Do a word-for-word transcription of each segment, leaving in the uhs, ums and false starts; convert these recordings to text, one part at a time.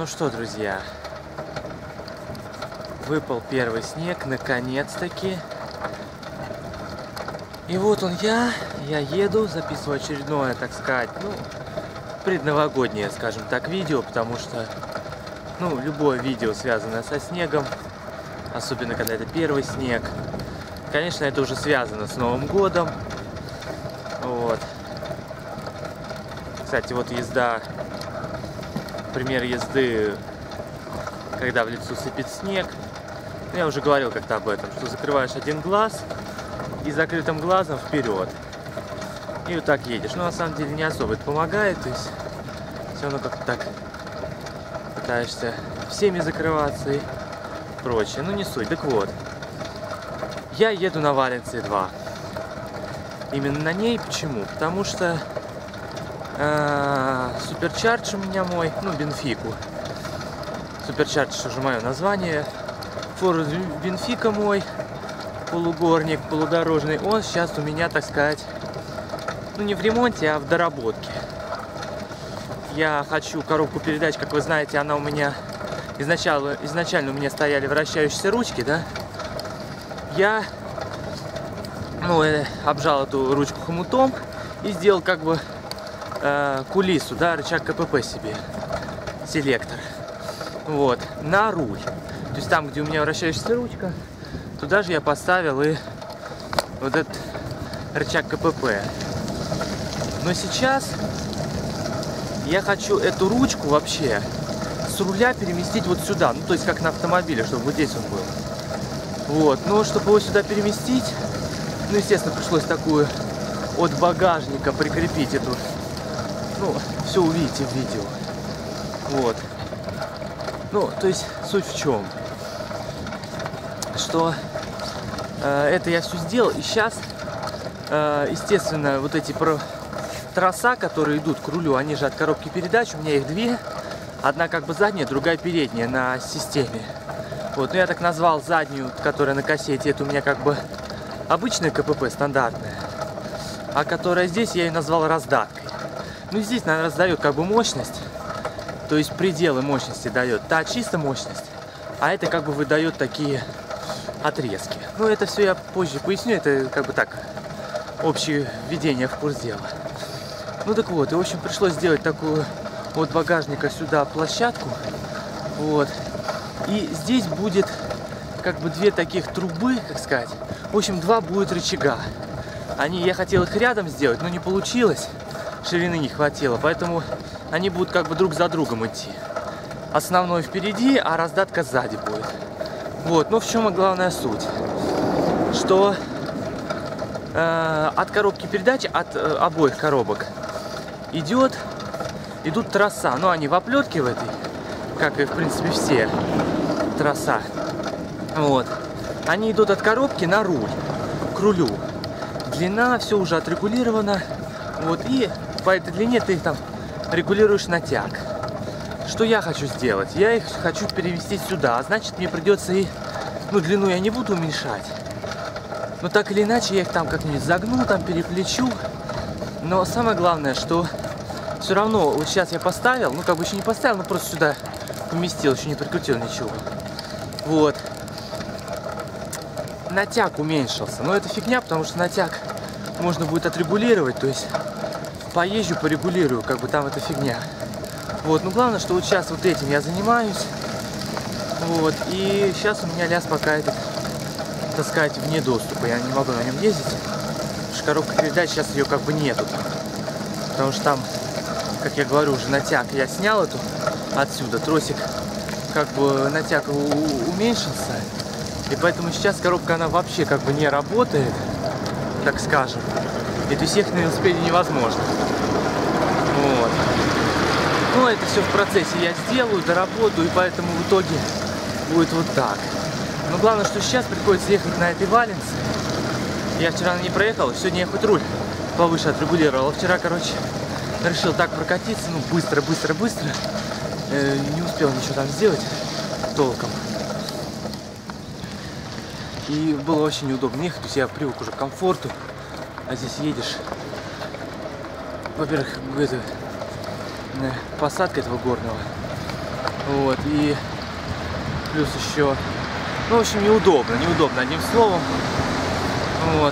Ну что, друзья, выпал первый снег, наконец-таки. И вот он я, я еду, записываю очередное, так сказать, ну, предновогоднее, скажем так, видео, потому что, ну, любое видео, связанное со снегом, особенно когда это первый снег, конечно, это уже связано с Новым годом. Вот. Кстати, вот езда, пример езды, когда в лицо сыпет снег. Я уже говорил как-то об этом, что закрываешь один глаз и закрытым глазом вперед. И вот так едешь. Но на самом деле не особо это помогает, то есть все равно как-то так пытаешься всеми закрываться и прочее. Ну не суть. Так вот, я еду на Валенции два. Именно на ней. Почему? Потому что э, суперчардж у меня мой, ну Бенфику. Суперчардж уже мое название. Форд Бенфика мой, полугорник, полудорожный, он сейчас у меня, так сказать, ну не в ремонте, а в доработке. Я хочу коробку передач, как вы знаете, она у меня изначально, изначально у меня стояли вращающиеся ручки, да. Я ну, обжал эту ручку хомутом и сделал как бы э, кулису, да, рычаг КПП себе, селектор, вот, на руль. То есть там, где у меня вращающаяся ручка, туда же я поставил и вот этот рычаг КПП. Но сейчас я хочу эту ручку вообще с руля переместить вот сюда. Ну, то есть как на автомобиле, чтобы вот здесь он был. Вот. Но чтобы его сюда переместить, ну, естественно, пришлось такую от багажника прикрепить эту. Ну, все увидите в видео. Вот. Ну, то есть суть в чем? Что э, это я все сделал, и сейчас, э, естественно, вот эти про... троса, которые идут к рулю, они же от коробки передач, у меня их две, одна как бы задняя, другая передняя на системе. Вот, ну я так назвал заднюю, которая на кассете, это у меня как бы обычная КПП, стандартная, а которая здесь я ее назвал раздаткой. Ну здесь она раздает как бы мощность, то есть пределы мощности дает, та чисто мощность, а это как бы выдает такие отрезки. Ну это все я позже поясню, это как бы так, общее введение в курс дела. Ну так вот, и в общем пришлось сделать такую от багажника сюда площадку, вот, и здесь будет как бы две таких трубы, как сказать, в общем два будет рычага. Они, я хотел их рядом сделать, но не получилось, ширины не хватило, поэтому они будут как бы друг за другом идти. Основной впереди, а раздатка сзади будет. Вот, но в чем главная суть? Что э, от коробки передач, от э, обоих коробок идет, идут троса. Ну, они в оплетке в этой, как и в принципе все троса. Вот. Они идут от коробки на руль, к рулю. Длина, все уже отрегулировано. Вот, и по этой длине ты там регулируешь натяг. Что я хочу сделать? Я их хочу перевести сюда, а значит мне придется и, ну, длину я не буду уменьшать. Но так или иначе я их там как-нибудь загну, там переплечу. Но самое главное, что все равно, вот сейчас я поставил, ну как бы еще не поставил, но просто сюда поместил, еще не прикрутил ничего. Вот. Натяг уменьшился. Но это фигня, потому что натяг можно будет отрегулировать, то есть поезжу, порегулирую, как бы там это фигня. Вот, ну главное, что вот сейчас вот этим я занимаюсь. Вот, и сейчас у меня ляз пока этот, так сказать, вне доступа. Я не могу на нем ездить. Потому что коробка передач сейчас ее как бы нету. Потому что там, как я говорю, уже натяг я снял эту отсюда. Тросик как бы натяг уменьшился. И поэтому сейчас коробка она вообще как бы не работает, так скажем. И то есть ехать на велосипеде невозможно. Вот. Но это все в процессе я сделаю, доработаю, и поэтому в итоге будет вот так. Но главное, что сейчас приходится ехать на этой Валенце. Я вчера на ней проехал, сегодня я хоть руль повыше отрегулировал. А вчера, короче, решил так прокатиться, ну быстро, быстро, быстро. Э, не успел ничего там сделать толком. И было очень неудобно ехать, то есть я привык уже к комфорту. А здесь едешь. Во-первых, это посадка этого горного Вот, и плюс еще, ну, в общем, неудобно, неудобно, одним словом. Вот.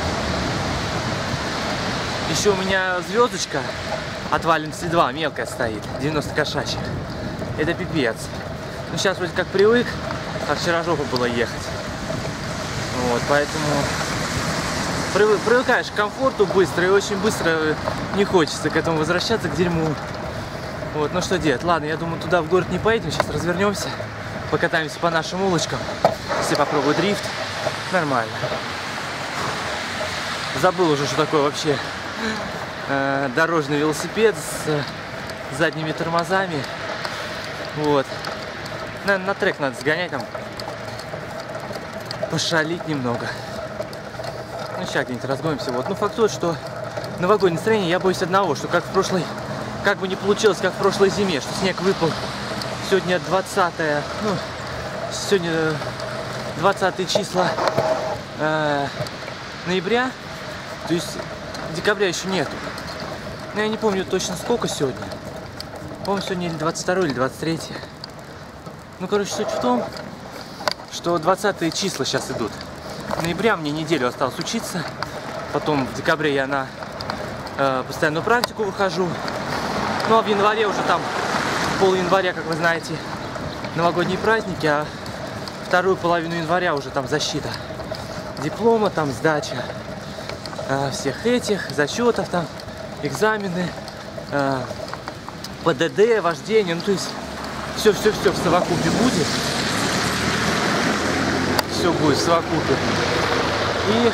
Еще у меня звездочка от Валенси два мелкая стоит, девяносто кошачьих. Это пипец. Ну, сейчас вроде как привык, а вчера жопа было ехать. Вот, поэтому привы, привыкаешь к комфорту быстро, и очень быстро не хочется к этому возвращаться, к дерьму. Вот, ну что делать? Ладно, я думаю, туда в город не поедем, сейчас развернемся, покатаемся по нашим улочкам. Если попробую дрифт, нормально. Забыл уже, что такое вообще э, дорожный велосипед с э, задними тормозами. Вот. Наверное, на трек надо сгонять, там пошалить немного. Ну, сейчас где-нибудь разгонимся. Вот. Ну, факт тот, что новогоднее настроение, я боюсь одного, что как в прошлой, как бы не получилось, как в прошлой зиме, что снег выпал. Сегодня двадцатое, ну, сегодня двадцатое числа э, ноября, то есть декабря еще нету. Но я не помню точно сколько сегодня. По-моему, сегодня или двадцать второе, или двадцать третье. Ну, короче, суть в том, что двадцатые числа сейчас идут. Ноября мне неделю осталось учиться. Потом в декабре я на э, постоянную практику выхожу. Ну, а в январе уже там, пол января, как вы знаете, новогодние праздники, а вторую половину января уже там защита диплома, там сдача э, всех этих зачетов, там экзамены, э, ПДД, вождение, ну, то есть все-все-все в совокупе будет. Все будет в совокупе. И,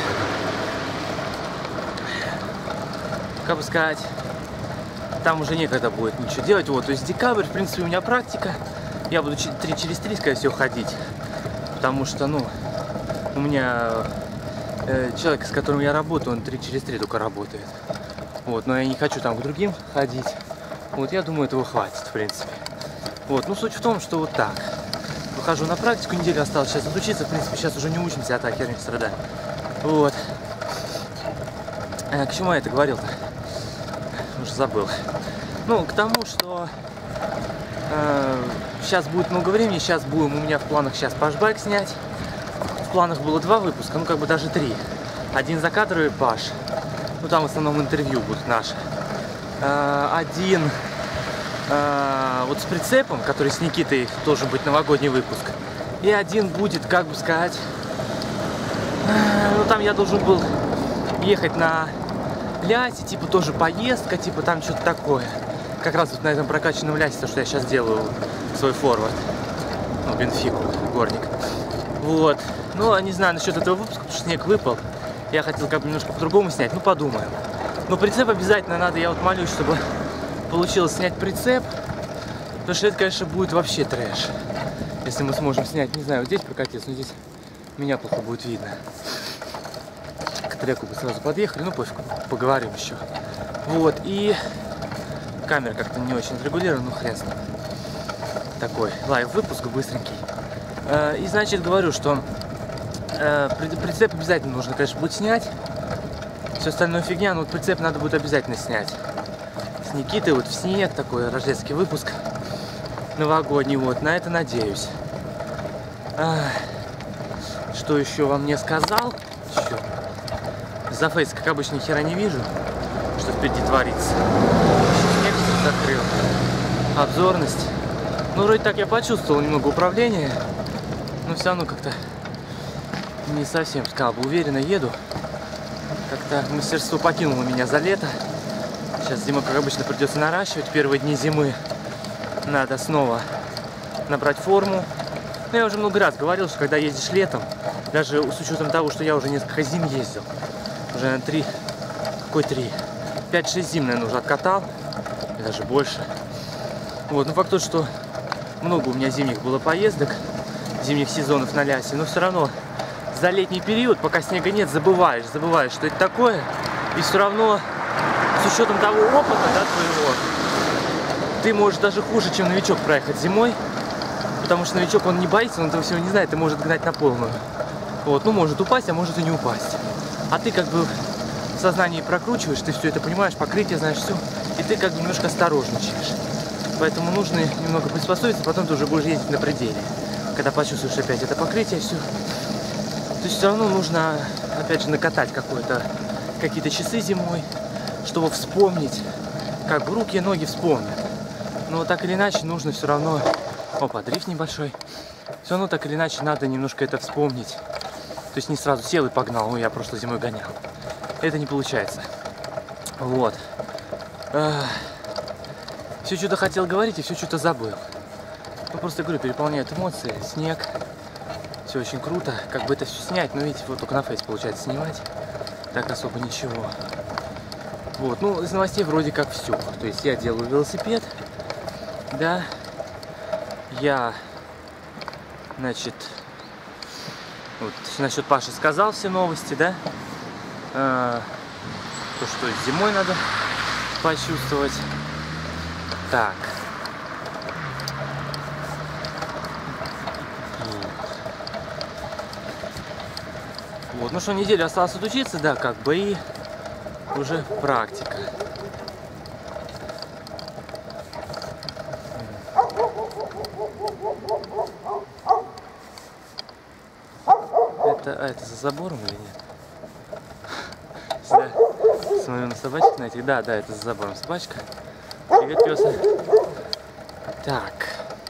как бы сказать, там уже некогда будет ничего делать. Вот, то есть декабрь, в принципе, у меня практика. Я буду три через три, скорее всего, ходить. Потому что, ну, у меня э, человек, с которым я работаю, он три через три только работает. Вот, но я не хочу там к другим ходить. Вот, я думаю, этого хватит, в принципе. Вот, ну, суть в том, что вот так. Выхожу на практику, неделю осталось сейчас отучиться. В принципе, сейчас уже не учимся, а так херню страдаем. Вот. Э, к чему я это говорил-то? Уже забыл. Ну, к тому, что э, сейчас будет много времени, сейчас будем, у меня в планах сейчас пашбайк снять. В планах было два выпуска, ну, как бы даже три. Один закадровый паш. Ну, там в основном интервью будут наши. Э, один э, вот с прицепом, который с Никитой должен быть новогодний выпуск. И один будет, как бы сказать, э, ну, там я должен был ехать на лясе, типа тоже поездка, типа там что-то такое. Как раз вот на этом прокачанном лясе, то, что я сейчас делаю свой форвард. Ну, Бенфику, горник. Вот. Ну, не знаю насчет этого выпуска, потому что снег выпал. Я хотел как бы немножко по-другому снять, ну подумаем. Но прицеп обязательно надо, я вот молюсь, чтобы получилось снять прицеп. Потому что это, конечно, будет вообще трэш. Если мы сможем снять, не знаю, вот здесь прокатиться, но здесь меня плохо будет видно. К треку бы сразу подъехали, ну пофиг, поговорим еще. Вот, и камера как-то не очень отрегулирована, ну хрен с ним. Такой лайв-выпуск быстренький. И, значит, говорю, что прицеп обязательно нужно, конечно, будет снять. Все остальное фигня, но вот прицеп надо будет обязательно снять. С Никитой вот в снег, такой рождественский выпуск новогодний, вот, на это надеюсь. Что еще вам не сказал? Еще. За фейс, как обычно, ни хера не вижу, что впереди творится. Снег закрыл. Обзорность. Ну, вроде так я почувствовал немного управления, но все равно как-то не совсем, сказал бы, уверенно еду. Как-то мастерство покинуло меня за лето. Сейчас зима, как обычно, придется наращивать. Первые дни зимы надо снова набрать форму. Но я уже много раз говорил, что когда ездишь летом, даже с учетом того, что я уже несколько зим ездил, уже на три, какой три, пять-шесть зим, наверное, уже откатал, и даже больше. Вот, ну факт тот, что много у меня зимних было поездок, зимних сезонов на лясе, но все равно за летний период, пока снега нет, забываешь, забываешь, что это такое, и все равно с учетом того опыта, да, твоего, ты можешь даже хуже, чем новичок проехать зимой, потому что новичок, он не боится, он этого всего не знает, и может гнать на полную. Вот, ну может упасть, а может и не упасть. А ты как бы в сознании прокручиваешь, ты все это понимаешь, покрытие знаешь, все, и ты как бы немножко осторожничаешь. Поэтому нужно немного приспособиться, потом ты уже будешь ездить на пределе. Когда почувствуешь опять это покрытие, все. То есть все равно нужно, опять же, накатать какое-то, какие-то часы зимой, чтобы вспомнить, как бы руки и ноги вспомнят. Но так или иначе нужно все равно... Опа, дрифт небольшой. Все равно так или иначе надо немножко это вспомнить. То есть не сразу сел и погнал, ну я прошлой зимой гонял. Это не получается. Вот. Все что-то хотел говорить и все что-то забыл. Ну просто говорю, переполняют эмоции, снег. Все очень круто. Как бы это все снять, но видите, вот только на фейс получается снимать. Так особо ничего. Вот, ну из новостей вроде как все. То есть я делаю велосипед. Да. Я, значит, вот насчет Паши сказал все новости, да? А, то, что зимой надо почувствовать. Так. Вот, ну что, неделю осталось отучиться, да, как бы, и уже практика. Это, а это за забором или нет? Да, смотрю на собачек, на этих, да, да, это за забором собачка. Привет, пёса. Так.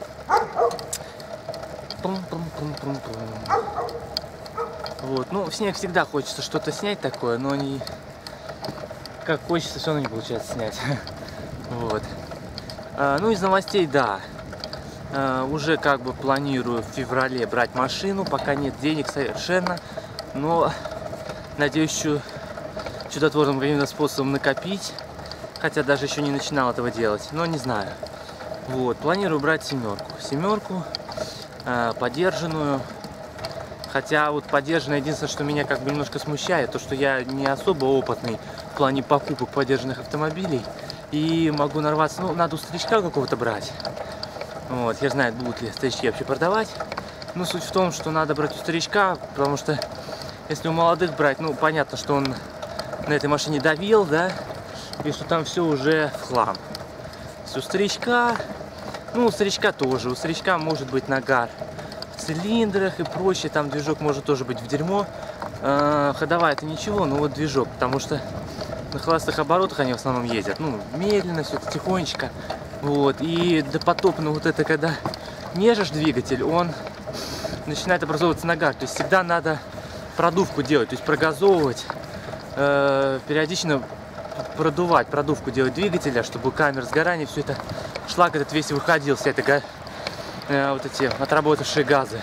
Пум-пум-пум-пум-пум. Вот, ну, в снег всегда хочется что-то снять такое, но не... Как хочется, все равно не получается снять. Вот. А, ну, из новостей, да. А, уже как бы планирую в феврале брать машину, пока нет денег совершенно. Но, надеюсь, что чудотворным каким-то способом накопить. Хотя даже еще не начинал этого делать, но не знаю. Вот, планирую брать семерку. Семерку, э, подержанную. Хотя вот подержанная, единственное, что меня как бы немножко смущает, то, что я не особо опытный в плане покупок подержанных автомобилей. И могу нарваться, ну, надо у старичка какого-то брать. Вот, я знаю, будут ли старички вообще продавать. Но суть в том, что надо брать у старичка, потому что если у молодых брать, ну, понятно, что он на этой машине давил, да, и что там все уже в хлам. У старичка, ну, у старичка тоже, у старичка может быть нагар в цилиндрах и прочее, там движок может тоже быть в дерьмо. Э, ходовая это ничего, но вот движок, потому что на холостых оборотах они в основном ездят, ну, медленно, все это тихонечко, вот, и допотопно вот это, когда нежишь двигатель, он начинает образовываться нагар, то есть всегда надо продувку делать, то есть прогазовывать, э, периодично продувать, продувку делать двигателя, чтобы камера сгорания, все это, шлак этот весь выходил, вся эта, э, вот эти отработавшие газы.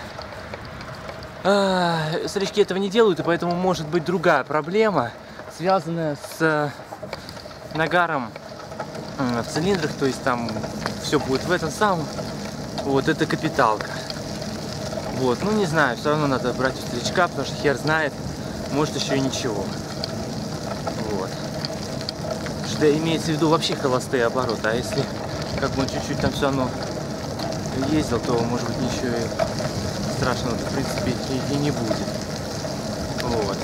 Э, старички этого не делают, и поэтому может быть другая проблема, связанная с э, нагаром э, в цилиндрах, то есть там все будет в этом самом, вот, это капиталка. Вот, ну не знаю, все равно надо брать у старичка, потому что хер знает, может еще и ничего. Вот. Что имеется в виду вообще холостые обороты, а если как бы он чуть-чуть там все равно ездил, то может быть ничего и страшного в принципе и, и не будет. Вот.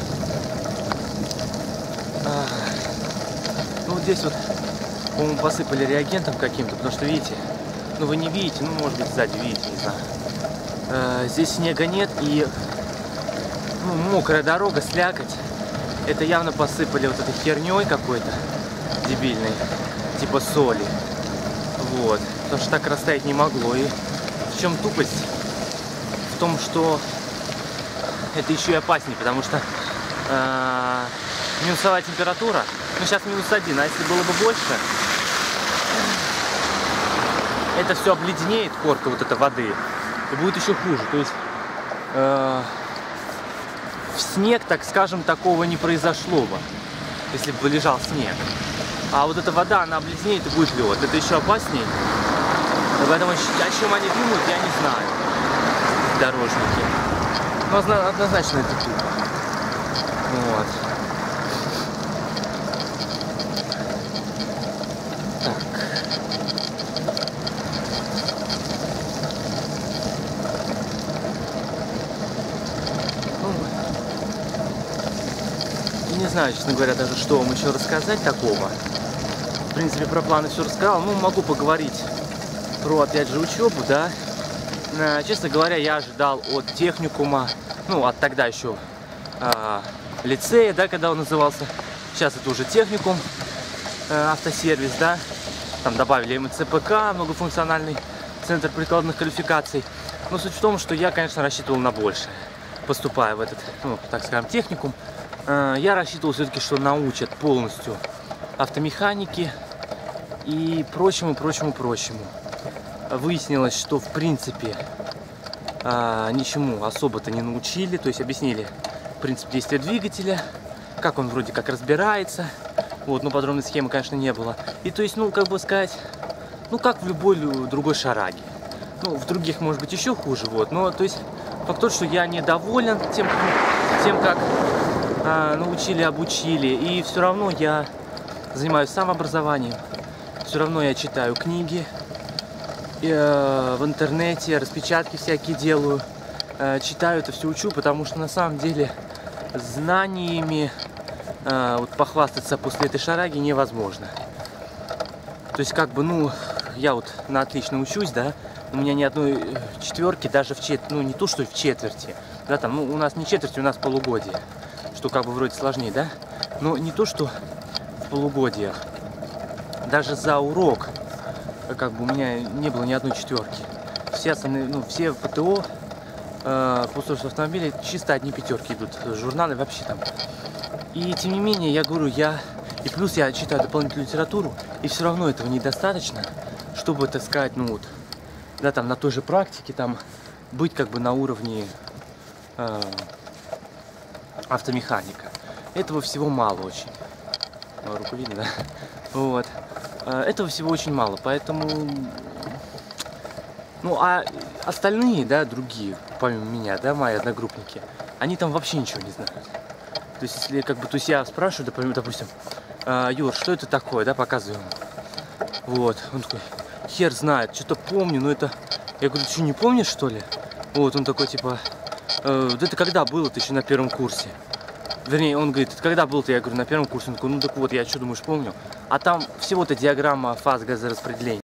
А, ну вот здесь вот, по-моему, посыпали реагентом каким-то, потому что видите, ну вы не видите, ну может быть сзади видите, не знаю. А, здесь снега нет и ну, мокрая дорога, слякоть. Это явно посыпали вот этой херней какой-то дебильной, типа соли. Вот. Потому что так растаять не могло. И в чем тупость? В том, что это еще и опаснее, потому что э, минусовая температура, ну сейчас минус один, а если было бы больше, это все обледенеет, корка вот этой воды, и будет еще хуже. То есть э, в снег, так скажем, такого не произошло бы, если бы лежал снег. А вот эта вода, она обледенеет и будет лед. Это еще опаснее. Поэтому о чем они думают, я не знаю. Дорожники. Но однозначно это тупо. Вот. Так. Не знаю, честно говоря, даже что вам еще рассказать такого. В принципе, про планы все рассказал. Ну, могу поговорить про, опять же, учебу, да. Честно говоря, я ожидал от техникума, ну, от тогда еще э, лицея, да, когда он назывался. Сейчас это уже техникум, э, автосервис, да. Там добавили эм цэ пэ ка, многофункциональный центр прикладных квалификаций. Но суть в том, что я, конечно, рассчитывал на большее, поступая в этот, ну, так скажем, техникум. Э, я рассчитывал все-таки, что научат полностью автомеханики и прочему, прочему, прочему. Выяснилось, что в принципе а, ничему особо-то не научили, то есть объяснили принцип действия двигателя, как он вроде как разбирается, вот, но подробной схемы, конечно, не было. И то есть, ну, как бы сказать, ну, как в любой другой шараге. Ну, в других, может быть, еще хуже, вот, но, то есть, факт тот, что я недоволен тем, тем как а, научили, обучили, и все равно я занимаюсь самообразованием, все равно я читаю книги, в интернете, распечатки всякие делаю, читаю это все, учу, потому что на самом деле знаниями вот похвастаться после этой шараги невозможно. То есть как бы, ну, я вот на отлично учусь, да, у меня ни одной четверки, даже в четверти, ну не то, что в четверти, да, там, ну, у нас не четверти, у нас полугодие, что как бы вроде сложнее, да, но не то, что в полугодиях, даже за урок как бы у меня не было ни одной четверки. Все остальные, ну, все ПТО э, по устройству автомобиля чисто одни пятерки идут, журналы вообще там. И тем не менее, я говорю, я и плюс я читаю дополнительную литературу, и все равно этого недостаточно, чтобы, так сказать, ну вот, да, там на той же практике там быть как бы на уровне э, автомеханика. Этого всего мало очень. Руку видно, да? Вот. Этого всего очень мало, поэтому, ну, а остальные, да, другие, помимо меня, да, мои одногруппники, они там вообще ничего не знают. То есть, если, как бы, то есть я спрашиваю, допустим, Юр, что это такое, да, показываю ему. Вот, он такой, хер знает, что-то помню, но это, я говорю, что, не помнишь, что ли? Вот, он такой, типа, э, да это когда было, ты еще на первом курсе? Вернее, он говорит, когда был-то, я говорю, на первом курсе, он такой, ну так вот, я что думаешь, помню. А там всего-то диаграмма фаз газораспределения.